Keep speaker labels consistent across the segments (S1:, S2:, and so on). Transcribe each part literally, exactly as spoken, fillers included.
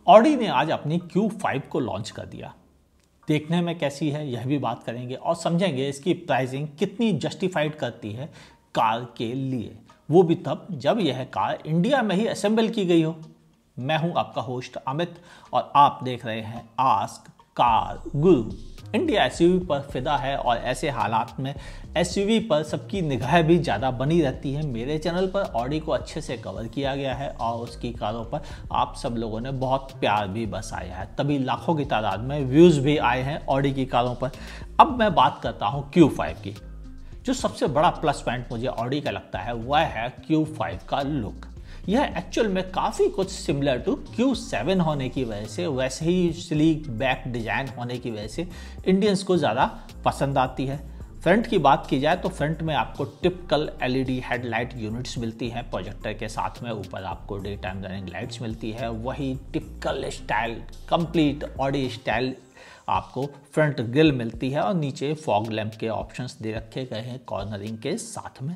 S1: Audi ने आज अपनी क्यू फाइव को लॉन्च कर दिया। देखने में कैसी है यह भी बात करेंगे और समझेंगे इसकी प्राइसिंग कितनी जस्टिफाइड करती है कार के लिए, वो भी तब जब यह कार इंडिया में ही असेंबल की गई हो। मैं हूं आपका होस्ट अमित और आप देख रहे हैं Ask Car Guru. India SUV पर फिदा है और ऐसे हालात में एसयूवी पर सबकी निगाह भी ज़्यादा बनी रहती है। मेरे चैनल पर ऑडी को अच्छे से कवर किया गया है और उसकी कारों पर आप सब लोगों ने बहुत प्यार भी बसाया है, तभी लाखों की तादाद में व्यूज़ भी आए हैं ऑडी की कारों पर। अब मैं बात करता हूँ क्यू फाइव की। जो सबसे बड़ा प्लस पॉइंट मुझे ऑडी का लगता है वह है क्यू फाइव का लुक। यह एक्चुअल में काफ़ी कुछ सिमिलर टू क्यू सेवन होने की वजह से, वैसे ही स्लीक बैक डिजाइन होने की वजह से इंडियंस को ज़्यादा पसंद आती है। फ्रंट की बात की जाए तो फ्रंट में आपको टिपिकल एलईडी हेडलाइट यूनिट्स मिलती हैं प्रोजेक्टर के साथ में। ऊपर आपको डे टाइम रनिंग लाइट्स मिलती है, वही typical style complete Audi style आपको फ्रंट ग्रिल मिलती है और नीचे फॉग लैंप के ऑप्शंस दे रखे गए हैं कॉर्नरिंग के साथ में।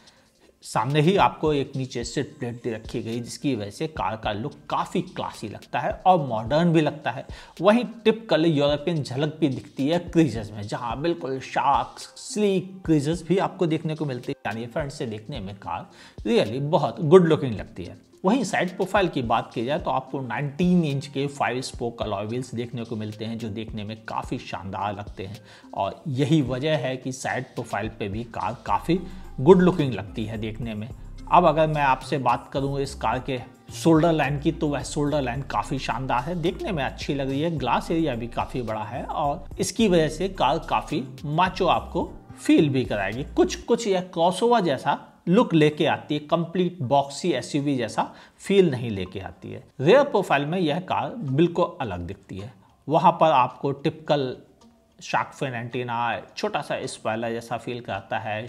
S1: सामने ही आपको एक नीचे सीट प्लेट दे रखी गई जिसकी वजह से कार का लुक काफ़ी क्लासी लगता है और मॉडर्न भी लगता है। वहीं टिपिकल यूरोपियन झलक भी दिखती है क्रीजेस में, जहां बिल्कुल शार्प स्लीक क्रीजेस भी आपको देखने को मिलती है। यानी फ्रंट से देखने में कार रियली बहुत गुड लुकिंग लगती है। वहीं साइड प्रोफाइल की बात की जाए तो आपको नाइनटीन इंच के फाइव स्पोक अलॉय व्हील्स देखने को मिलते हैं जो देखने में काफ़ी शानदार लगते हैं और यही वजह है कि साइड प्रोफाइल पे भी कार काफ़ी गुड लुकिंग लगती है देखने में। अब अगर मैं आपसे बात करूं इस कार के शोल्डर लाइन की तो वह शोल्डर लाइन काफ़ी शानदार है, देखने में अच्छी लग रही है। ग्लास एरिया भी काफ़ी बड़ा है और इसकी वजह से कार काफ़ी माचो आपको फील भी कराएगी। कुछ कुछ यह क्रॉसओवर जैसा लुक लेके आती है, कंप्लीट बॉक्सी एसयूवी जैसा फील नहीं लेके आती है। रेयर प्रोफाइल में यह कार बिल्कुल अलग दिखती है। वहाँ पर आपको टिपिकल शार्क फिन एंटीना, छोटा सा स्पॉइलर जैसा फील कराता है,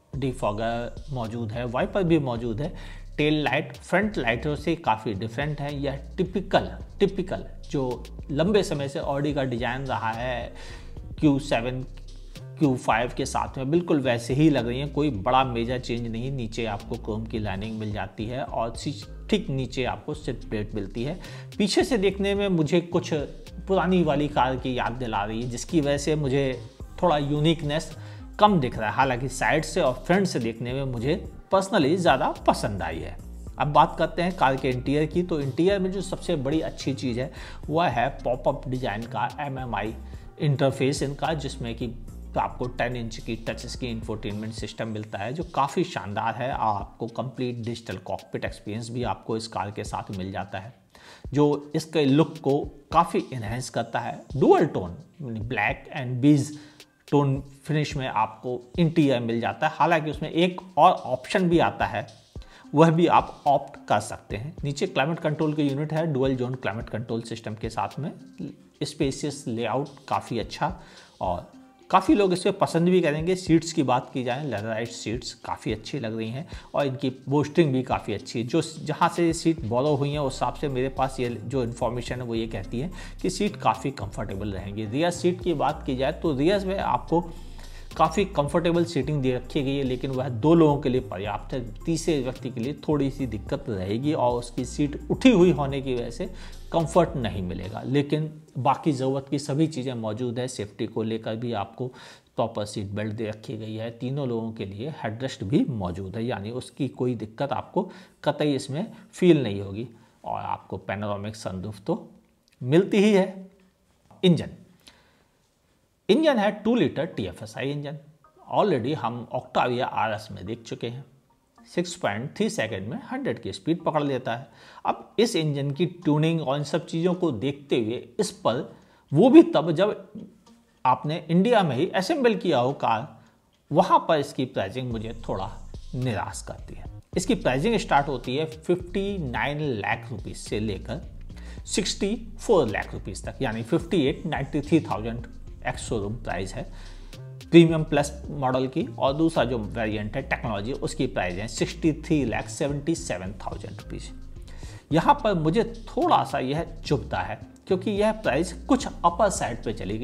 S1: डिफॉगर मौजूद है, वाइपर भी मौजूद है। टेल लाइट फ्रंट लाइटों से काफ़ी डिफरेंट है। यह टिपिकल टिपिकल जो लंबे समय से ऑडी का डिज़ाइन रहा है क्यू सेवन क्यू फाइव के साथ में बिल्कुल वैसे ही लग रही है, कोई बड़ा मेजर चेंज नहीं। नीचे आपको क्रोम की लाइनिंग मिल जाती है और ठीक नीचे आपको सीट प्लेट मिलती है। पीछे से देखने में मुझे कुछ पुरानी वाली कार की याद दिला रही है जिसकी वजह से मुझे थोड़ा यूनिकनेस कम दिख रहा है। हालांकि साइड से और फ्रंट से देखने में मुझे पर्सनली ज़्यादा पसंद आई है। अब बात करते हैं कार के इंटीरियर की। तो इंटीरियर में जो सबसे बड़ी अच्छी चीज़ है वह है पॉपअप डिज़ाइन का एम एम आई इंटरफेस इनका, जिसमें कि आपको टेन इंच की टच स्क्रीन इंफोटेनमेंट सिस्टम मिलता है जो काफ़ी शानदार है। आपको कंप्लीट डिजिटल कॉकपिट एक्सपीरियंस भी आपको इस कार के साथ मिल जाता है जो इसके लुक को काफ़ी इन्हेंस करता है। Dual tone black and beige tone finish में आपको इंटीरियर मिल जाता है। हालांकि उसमें एक और ऑप्शन भी आता है, वह भी आप ऑप्ट कर सकते हैं। नीचे क्लाइमेट कंट्रोल की यूनिट है dual zone climate control system के साथ में। स्पेसियस लेआउट काफ़ी अच्छा और काफ़ी लोग इसे पसंद भी करेंगे। सीट्स की बात की जाए, लेदराइट सीट्स काफ़ी अच्छी लग रही हैं और इनकी बोस्टिंग भी काफ़ी अच्छी है। जो जहाँ से सीट बोरो हुई हैं उस हिसाब से मेरे पास ये जो इन्फॉर्मेशन है वो ये कहती है कि सीट काफ़ी कंफर्टेबल रहेंगी। रियर सीट की बात की जाए तो रियर में आपको काफ़ी कंफर्टेबल सीटिंग दे रखी गई है, लेकिन वह दो लोगों के लिए पर्याप्त है। तीसरे व्यक्ति के लिए थोड़ी सी दिक्कत रहेगी और उसकी सीट उठी हुई होने की वजह से कंफर्ट नहीं मिलेगा, लेकिन बाकी ज़रूरत की सभी चीज़ें मौजूद है। सेफ्टी को लेकर भी आपको प्रॉपर सीट बेल्ट दे रखी गई है। तीनों लोगों के लिए हेडरेस्ट भी मौजूद है, यानी उसकी कोई दिक्कत आपको कतई इसमें फील नहीं होगी और आपको पैनोरामिक सनरूफ तो मिलती ही है। इंजन इंजन है two litre T F S I engine. Already हम ऑक्टाविया आर एस में देख चुके हैं। सिक्स पॉइंट थ्री सेकेंड में हंड्रेड की स्पीड पकड़ लेता है। अब इस इंजन की ट्यूनिंग और इन सब चीज़ों को देखते हुए इस पर, वो भी तब जब आपने इंडिया में ही असेंबल किया हो कार, वहाँ पर इसकी प्राइसिंग मुझे थोड़ा निराश करती है। इसकी प्राइसिंग स्टार्ट होती है फिफ्टी नाइन लाख रुपीज़ से लेकर सिक्सटी फोर लाख रुपीज़ तक, यानी fifty eight ninety three thousand ex showroom price है प्रीमियम प्लस मॉडल की। और दूसरा जो वेरिएंट है टेक्नोलॉजी, उसकी प्राइस है sixty three lakh seventy seven thousand rupees. यहाँ पर मुझे थोड़ा सा यह चुभता है क्योंकि यह प्राइस कुछ अपर साइड पे चली गई है।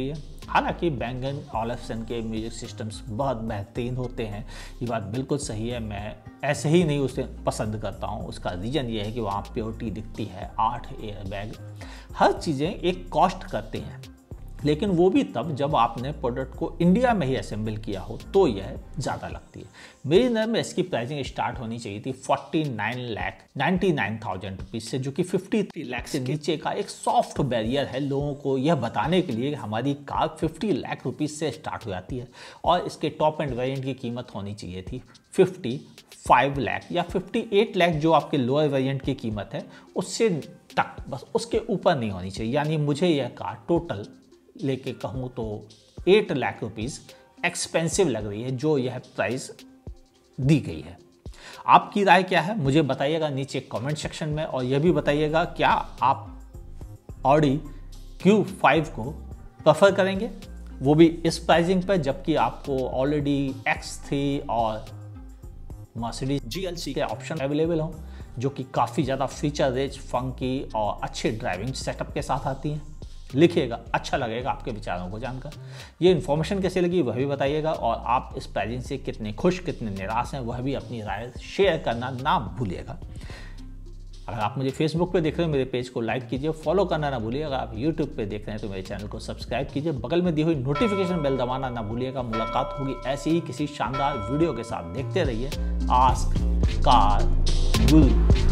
S1: हालांकि बैंगन ओलेफ्सन के म्यूजिक सिस्टम्स बहुत बेहतरीन होते हैं, ये बात बिल्कुल सही है। मैं ऐसे ही नहीं उसे पसंद करता हूँ। उसका रीज़न ये है कि वहाँ प्योरिटी दिखती है, आठ एयर बैग, हर चीज़ें एक कॉस्ट करते हैं, लेकिन वो भी तब जब आपने प्रोडक्ट को इंडिया में ही असेंबल किया हो तो यह ज़्यादा लगती है। मेरी नज़र में इसकी प्राइसिंग स्टार्ट होनी चाहिए थी उनचास lakh ninety nine thousand rupees से, जो कि तिरेपन लाख से नीचे का एक सॉफ्ट बैरियर है लोगों को यह बताने के लिए कि हमारी कार पचास लाख रुपीज़ से स्टार्ट हो जाती है। और इसके टॉप एंड वेरिएंट की कीमत होनी चाहिए थी पचपन लाख या अट्ठावन लाख, जो आपके लोअर वेरिएंट की कीमत है उससे तक, बस उसके ऊपर नहीं होनी चाहिए। यानी मुझे यह कार टोटल लेके कहूँ तो आठ लाख रुपीस एक्सपेंसिव लग रही है जो यह प्राइस दी गई है। आपकी राय क्या है मुझे बताइएगा नीचे कमेंट सेक्शन में, और यह भी बताइएगा क्या आप ऑडी क्यू फाइव को प्रेफर करेंगे, वो भी इस प्राइसिंग पर, जबकि आपको ऑलरेडी एक्स थ्री और मर्सिडीज जी एल सी के ऑप्शन अवेलेबल हों, जो कि काफ़ी ज़्यादा फीचर रिच, फंकी और अच्छे ड्राइविंग सेटअप के साथ आती हैं। लिखिएगा, अच्छा लगेगा आपके विचारों को जानकर। ये इन्फॉर्मेशन कैसे लगी वह भी बताइएगा, और आप इस प्राइसिंग से कितने खुश कितने निराश हैं वह भी अपनी राय शेयर करना ना भूलिएगा। अगर आप मुझे फेसबुक पे देख रहे हो मेरे पेज को लाइक कीजिए, फॉलो करना ना भूलिएगा। आप यूट्यूब पे देख रहे हैं तो मेरे चैनल को सब्सक्राइब कीजिए, बगल में दी हुई नोटिफिकेशन बेल दबाना ना भूलिएगा। मुलाकात होगी ऐसी ही किसी शानदार वीडियो के साथ। देखते रहिए आस्क कार गुरु।